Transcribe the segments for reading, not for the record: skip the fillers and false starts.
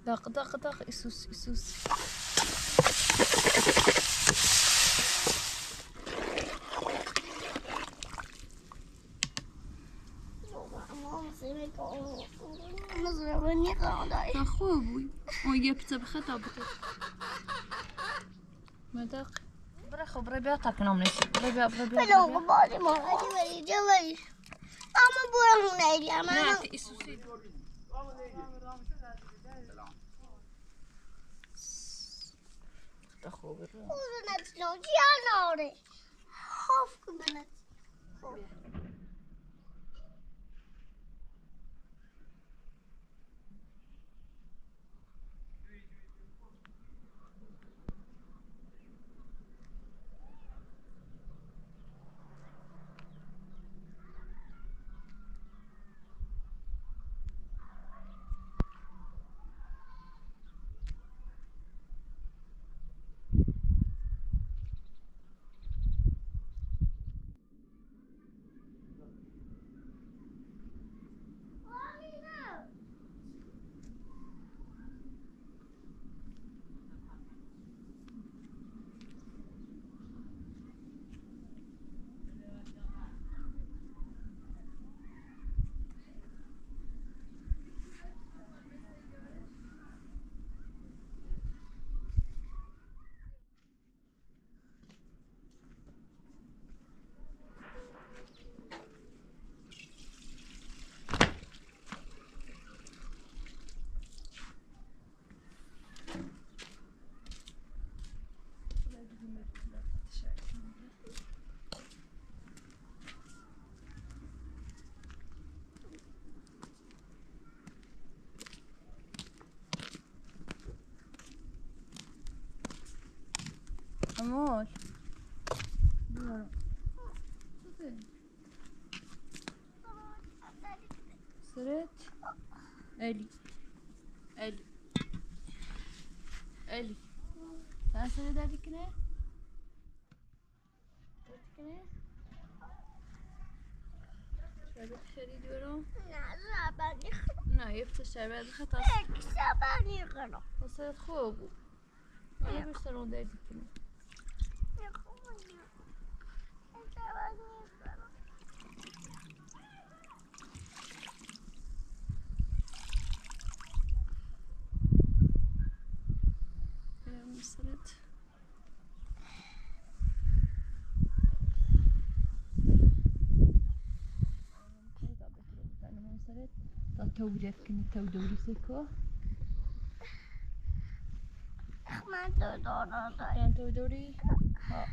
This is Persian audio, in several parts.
دق دق دق اسوس اسوس تا خوب بوی اون یه پتا بخطا بوده مدق برای خب برای بیا تکنام نیست برای بیا بلو بازی ماردی بری جویش اما برمون نیدی اما نه تی اسوسی تا خوب رو اوزو نتیجه جیان آره خوف کن بنت امور سرت الي الي الي تعال سرت هذيك كنا شربت شديد ورا لا بني نه يفتح شربت خطأ سبني غلط وصلت خوب أنا بشترون هذيك كنا يا خويا انت بني غلط وصلت تودرت كنت تودوري سكو من تو دارم كان تودوري ها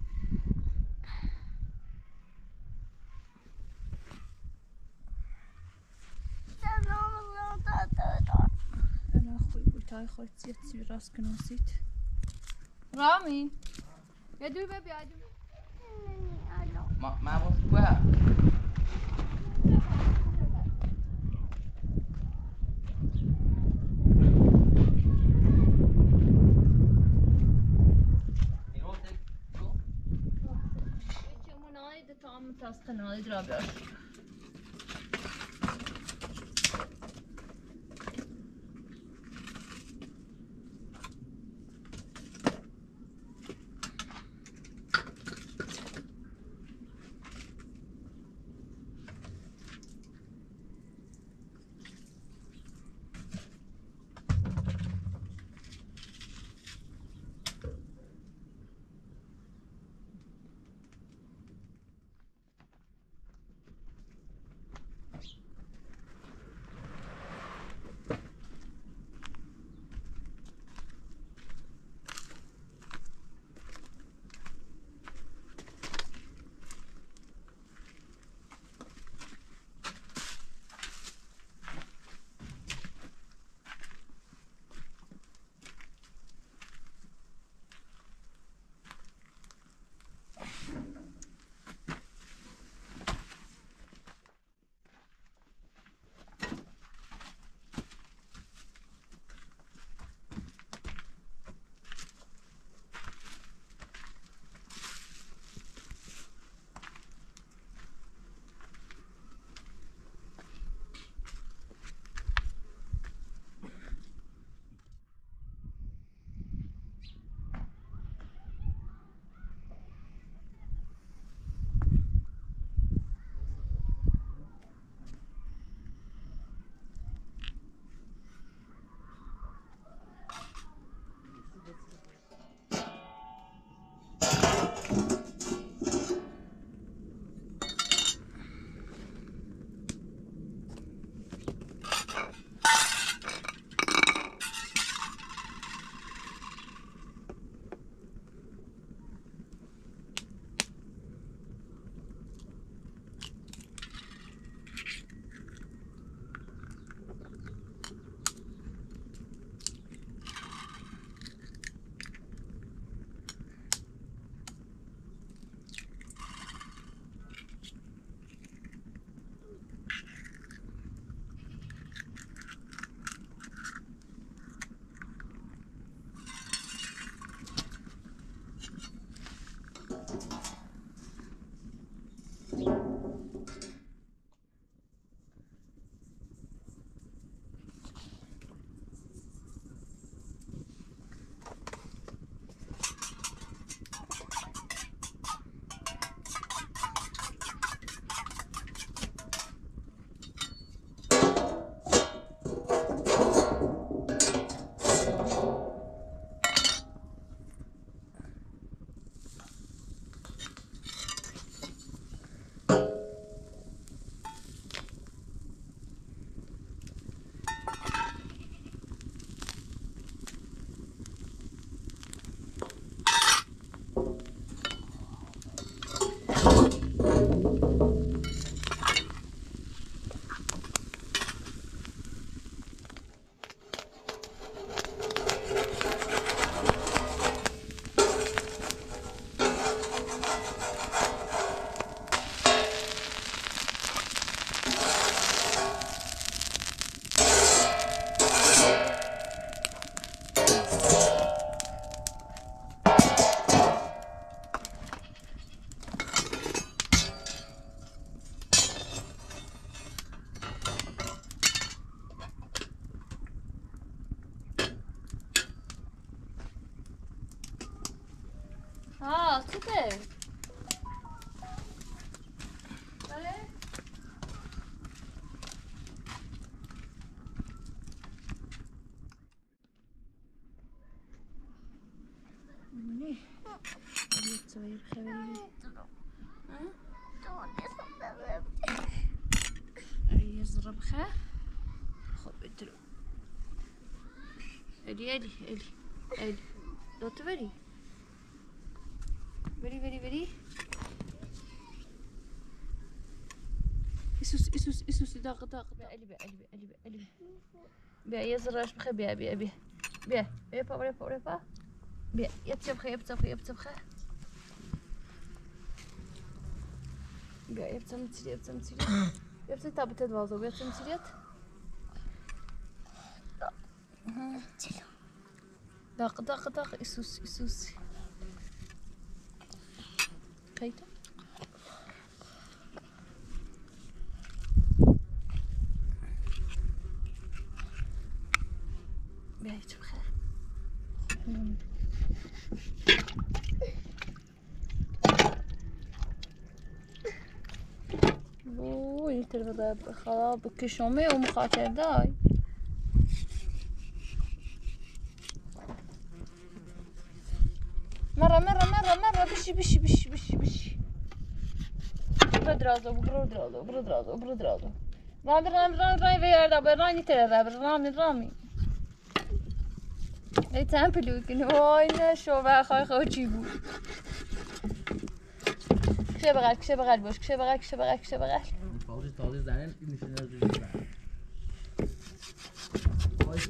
أنا أخوي قلت هاي خالتي تسوي راسك نسيت رامي يا دوي بابي يا دوي ما وصفها طعم تاسقنا على درابي سوپر. بله. نه. سوی بخوری. يزرب بخه. خب بدرو. ادي لا تبري. بري. اسوس داق. قلبي. بيا يزرش بخه بيا. بيا يبتبخه. بيا يبتمتريت. يبتم تابت الوازو يبتمتريت. داق اسوس. كيتا بيت بخير. يتربى خراب كشومي ومخاطر داي. مرة بشي. برودرازو. رامي وياردا براني ترى رامي. ای تمپلو کنه وای نه شو خواهی چی بود کشه بغل باش کشه بغل تازه زنن این نشونه از دیگه وای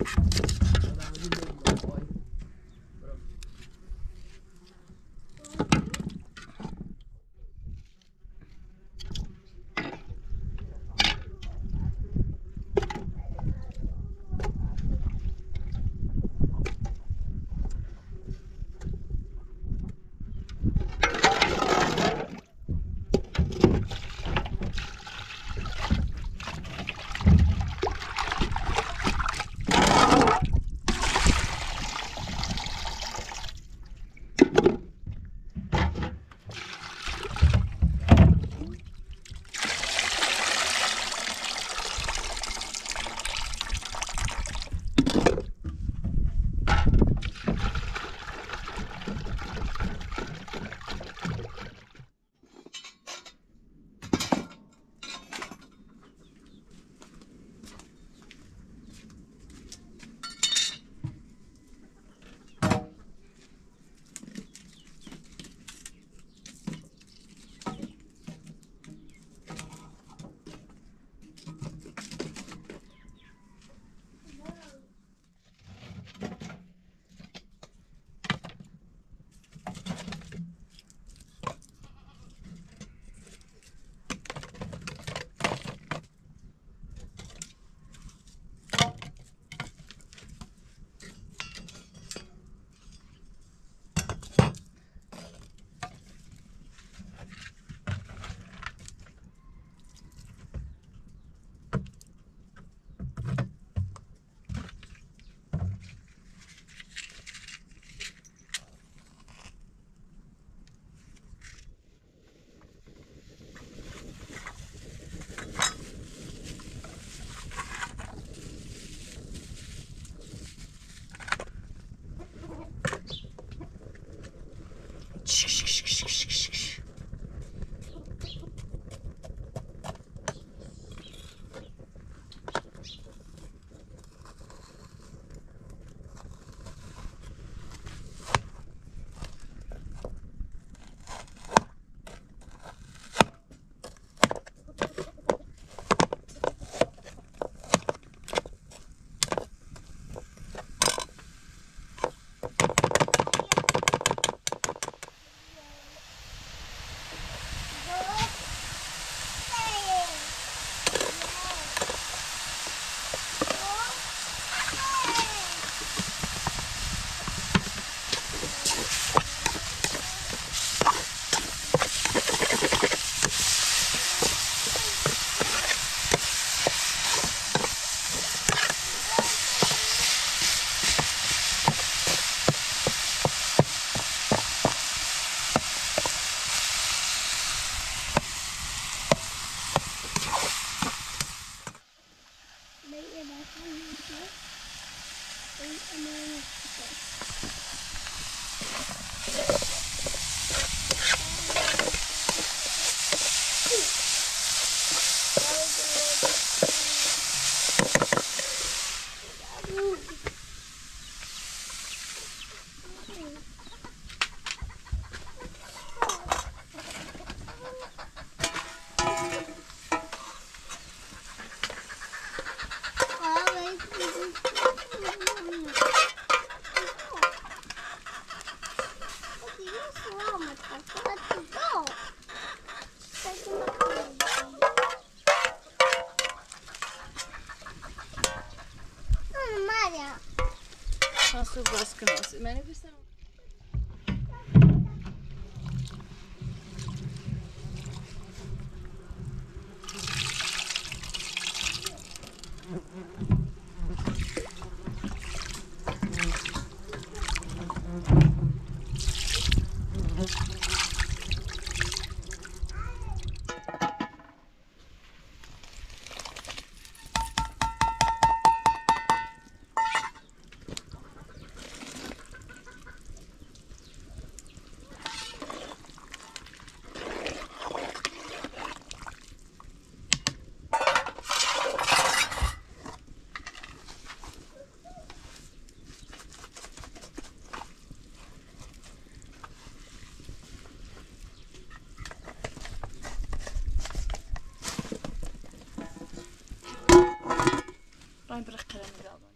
Nasıl baskınası? Beni bir sen. راي برق كلام الياباني.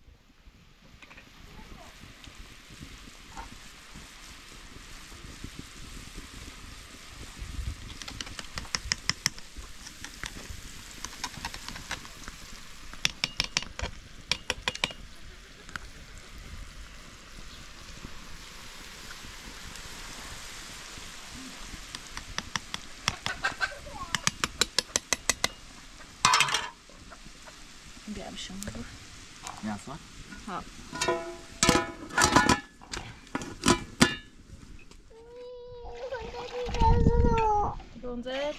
بيعمشون Ya var. ها دونزت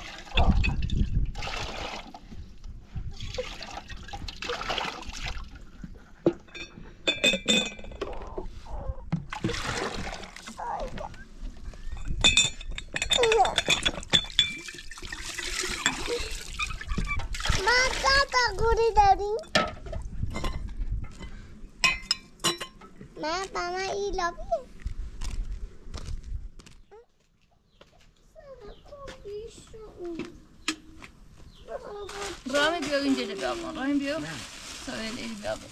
گوری داریم من بابا ایلابیه رامي بيو ينجلي بيابا رامي بيو سوي لي بيابا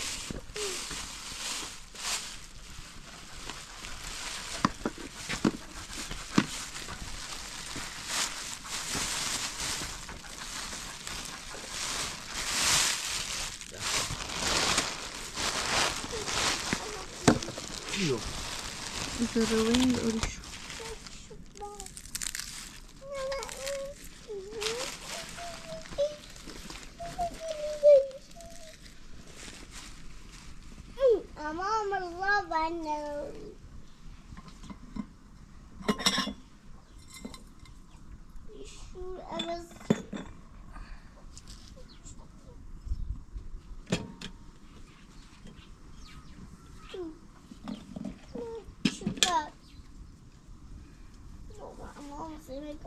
Yok. زروين القرش امام الله بنو شو أبز شباب امام سمك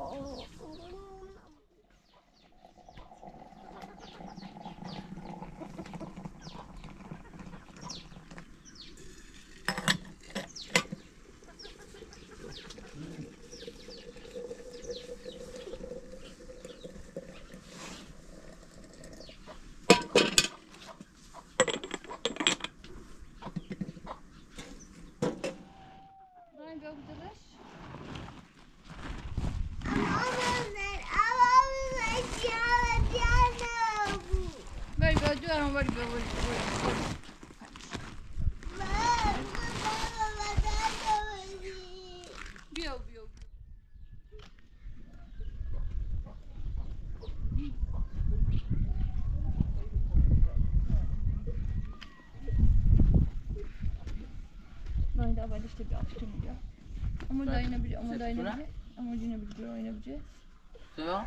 Sewa?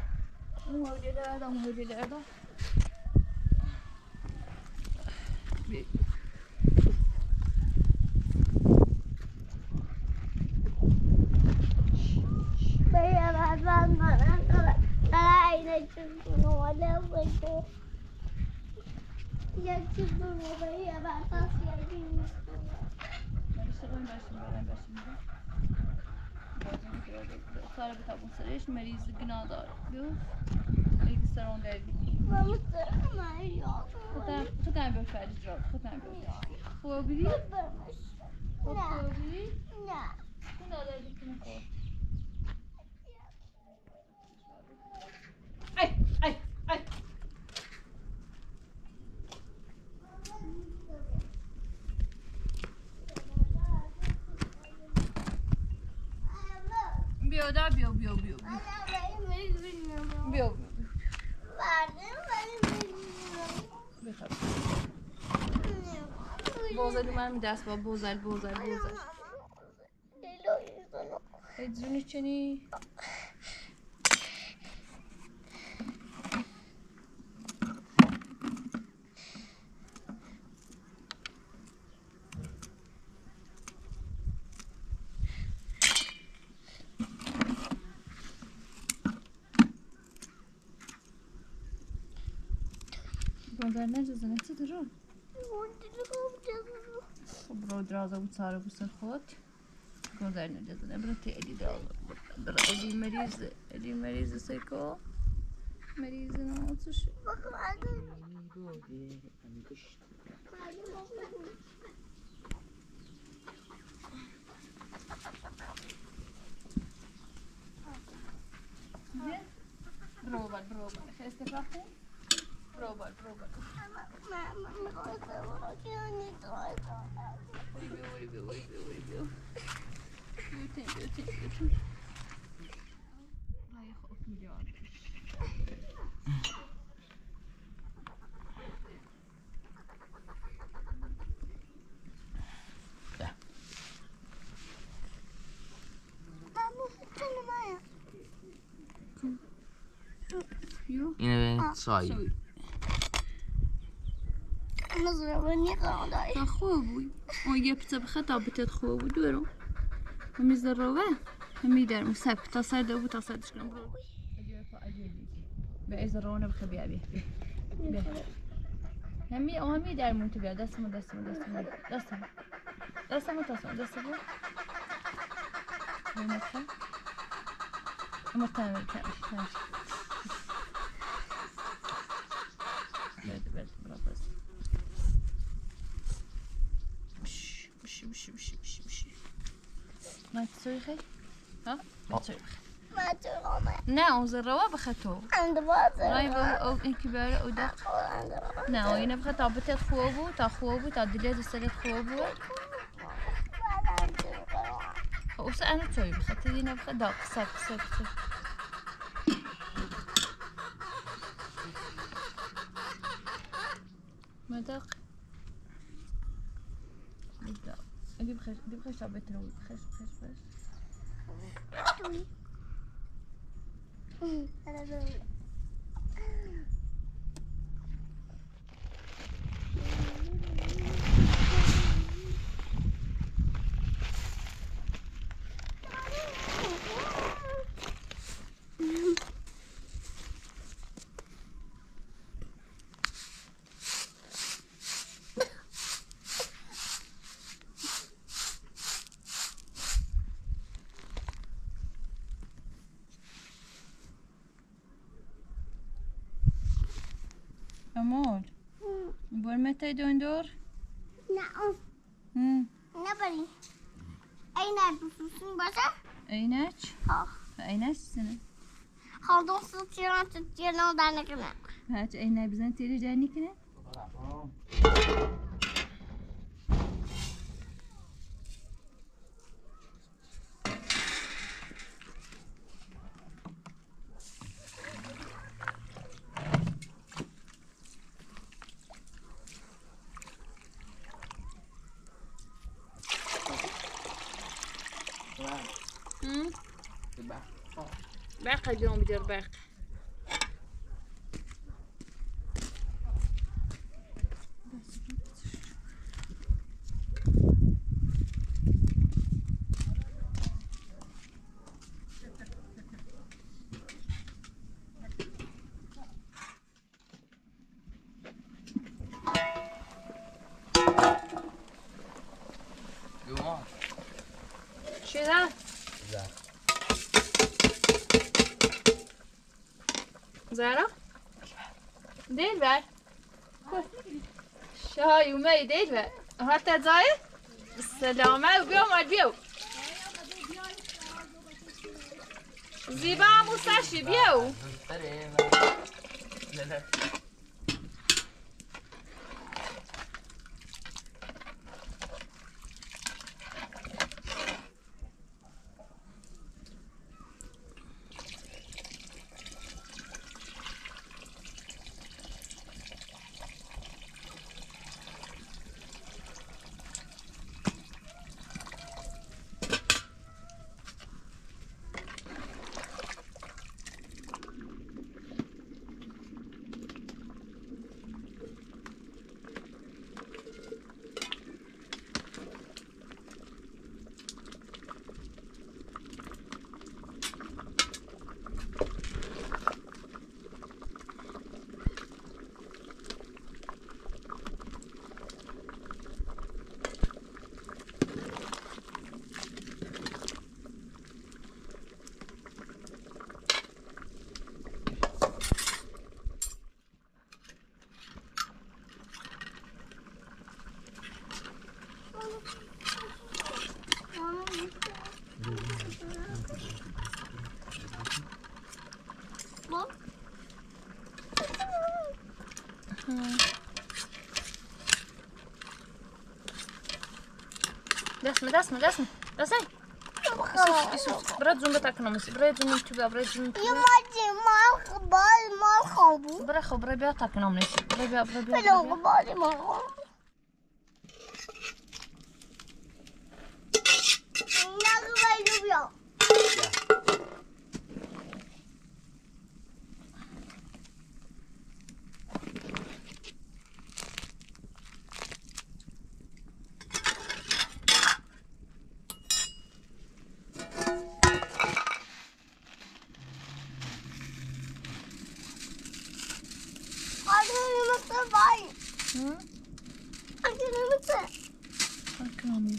صار بتابون سريش مريض قناضر بيوف يكسرون قلبي ختام بفعل جراب ختام بفعل خوابي خوابي لا قناضر بیا دا بیا بیا بیا بیا بخواب بوزل من دست با بوزل ادزونی چنی بوزل نجزه نتی درون برو درازه بود ساره بسر خود بوزل نجزه نبرتی الی درازه برا الی مریض سیکو مریض نمازش برو خیلی استفاده برو اینه سایی تا خوب بود اون یه پتا بخطا بتت خوب بود برو همی زروه همی در مساب تا سرده بود تا سردش کنم برو به از روانه بخواه بیا همی در مون تو بیا دستمو اما تمام برد برافاز بشی ما تسوي خير ها تسوي ما تروما نه اون زروا بخطو عند بازر راي او انكبار او دق نه او ينبغى طابت خوبو تا دليل السنة خوبو وس انا تسوي بخطو ينبغى دق سك ما دق دي بخش طابت رو بخش أمور بول متى دور؟ نعم نبري أين بفلوسين باشا؟ أينك؟ ها أينك السنة؟ خالدون سلطيران تتجيران دانا كنا هات أين بزن تيري جاني كنا؟ باقي اليوم بدير باقي شو ذا؟ زهرة ديل بر شاي وماي ديل بر هاتا زايد السلامة وبيو مال بيو زيبا موساشي بيو ما دستم ایسوس برای جون بتکنم برای جون تو برای جون تو یه ماجی ما خوابو برای خب برای بیا تکنم نیست برای بیا بلون باری ما خوابو نگو بایدو بیا تکنم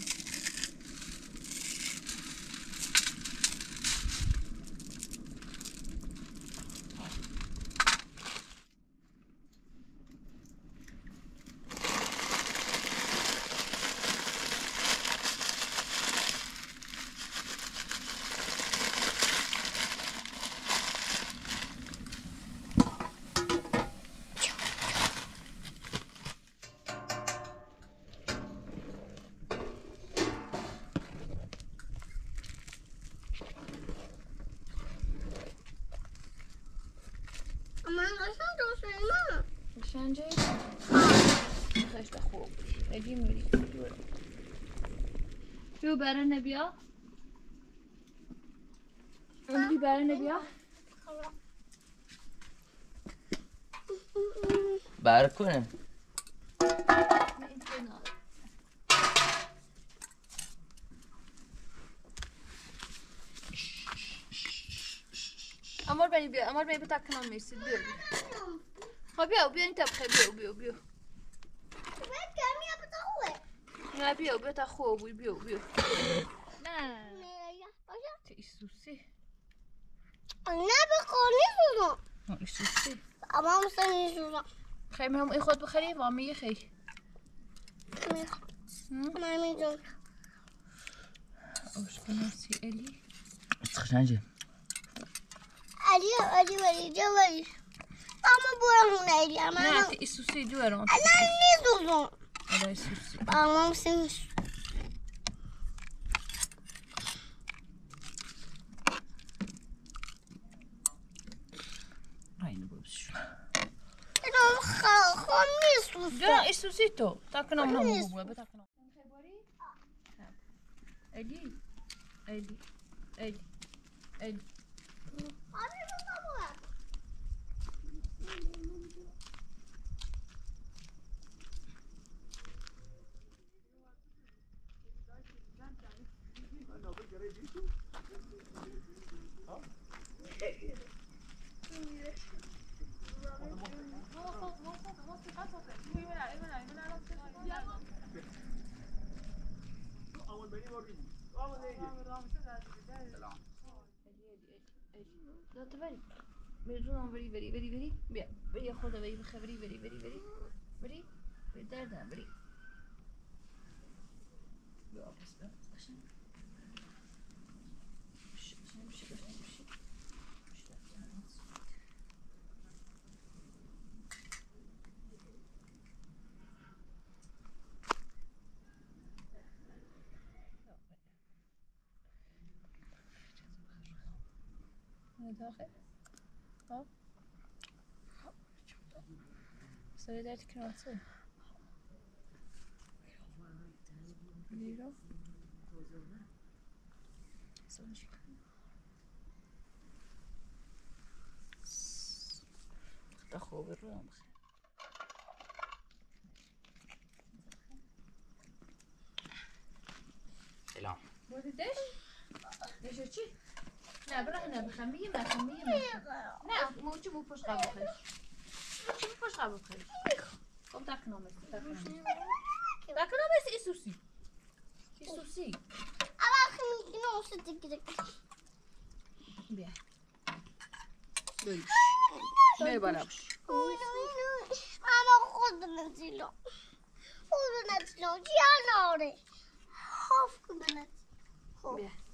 شنجه خشت خوب ادی میری جو برای نبیا اونی برای نبیا بر کنه امور بنی بتکنم میرسید بیا ها بیا این تبخه بیا نه بیا تا خوبی بیا نه تو ایسوسی نه بخونی سوزن ایسوسی اما مستنی سوزن خیلی هم ای خود بخری و میگه خیلی من میدون آشپناسی الی خشنجه علی بری جوری اما برامون علی اما نه تو ایسوسی جوارم الان نیسوزن آره ایسوسی اما مستنی اینو ببینش اینو خون نیسوزن جرا ایسوسی تو تکنم هم بگو بتکنم الی لا تبالي بيجون بري بيا خذها بري بخبري بري دار بري داخل ها سوي دارت كراسة ليرو سوي شيء تخو بالروم سلام ليش شي لا برهنا بخمية ما لا مو فوش قابل خير مو فوش قابل خير قم تاكنو بس إيسوسي اما خميكي نوصل تكدك بيا بيا بلاش اما خود نزيلو جيانا خوف كنت بيا